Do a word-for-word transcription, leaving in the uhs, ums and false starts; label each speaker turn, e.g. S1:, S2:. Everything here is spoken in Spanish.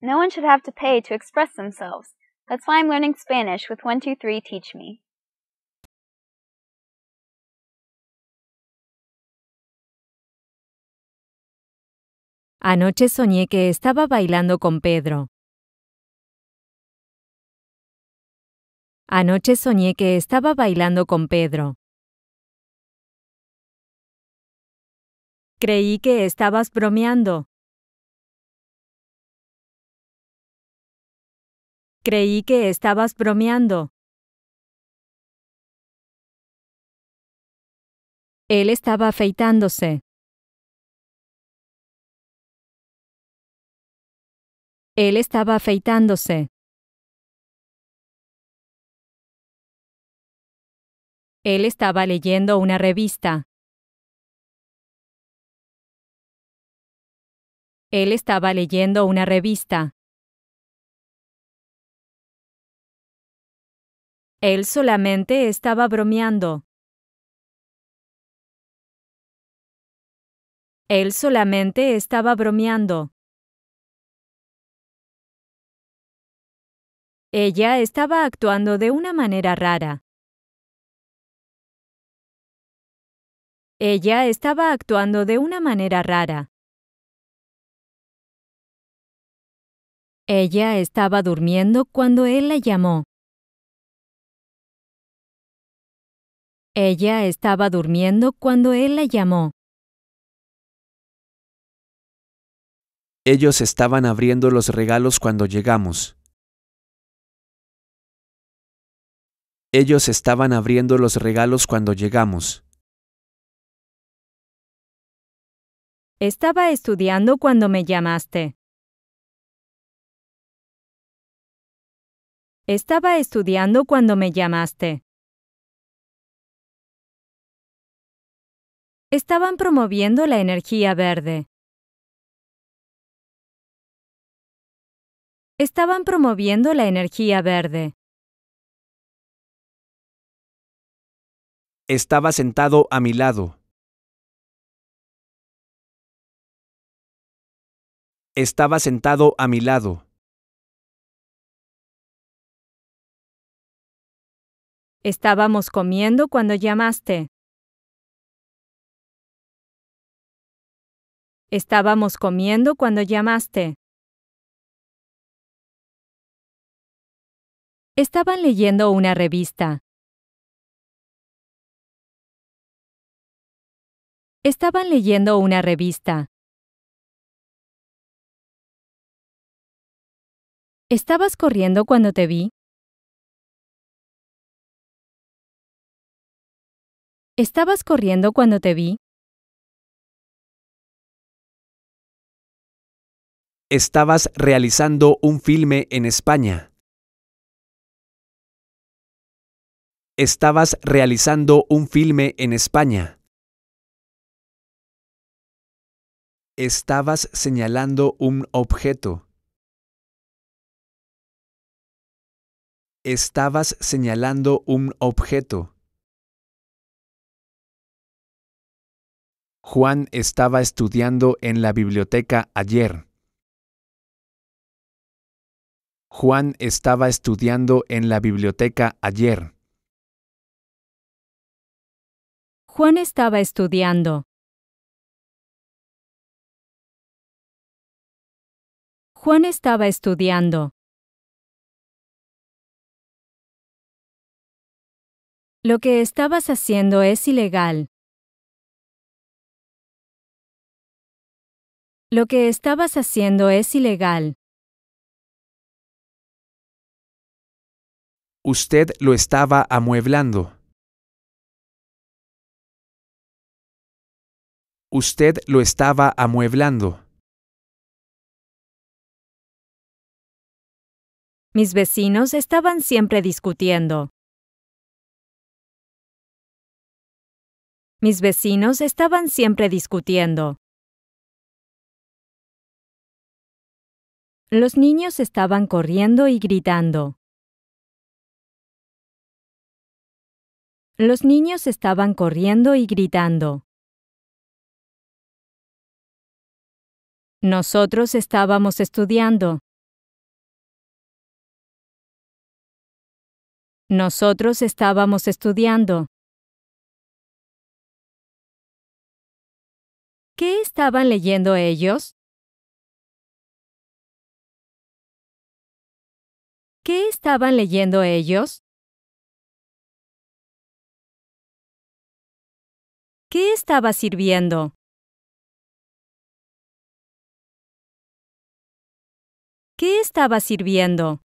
S1: No one should have to pay to express themselves. That's why I'm learning Spanish with one two three Teach Me.
S2: Anoche soñé que estaba bailando con Pedro. Anoche soñé que estaba bailando con Pedro. Creí que estabas bromeando. Creí que estabas bromeando. Él estaba afeitándose. Él estaba afeitándose. Él estaba leyendo una revista. Él estaba leyendo una revista. Él solamente estaba bromeando. Él solamente estaba bromeando. Ella estaba actuando de una manera rara. Ella estaba actuando de una manera rara. Ella estaba durmiendo cuando él la llamó. Ella estaba durmiendo cuando él la llamó.
S3: Ellos estaban abriendo los regalos cuando llegamos. Ellos estaban abriendo los regalos cuando llegamos.
S2: Estaba estudiando cuando me llamaste. Estaba estudiando cuando me llamaste. Estaban promoviendo la energía verde. Estaban promoviendo la energía verde.
S3: Estaba sentado a mi lado. Estaba sentado a mi lado.
S2: Estábamos comiendo cuando llamaste. Estábamos comiendo cuando llamaste. Estaban leyendo una revista. Estaban leyendo una revista. ¿Estabas corriendo cuando te vi? ¿Estabas corriendo cuando te vi?
S3: Estabas realizando un filme en España. Estabas realizando un filme en España. Estabas señalando un objeto. Estabas señalando un objeto. Juan estaba estudiando en la biblioteca ayer. Juan estaba estudiando en la biblioteca ayer.
S2: Juan estaba estudiando. Juan estaba estudiando. Lo que estabas haciendo es ilegal. Lo que estabas haciendo es ilegal.
S3: Usted lo estaba amueblando. Usted lo estaba amueblando.
S2: Mis vecinos estaban siempre discutiendo. Mis vecinos estaban siempre discutiendo. Los niños estaban corriendo y gritando. Los niños estaban corriendo y gritando. Nosotros estábamos estudiando. Nosotros estábamos estudiando. ¿Qué estaban leyendo ellos? ¿Qué estaban leyendo ellos? ¿Qué estaba sirviendo? ¿Qué estaba sirviendo?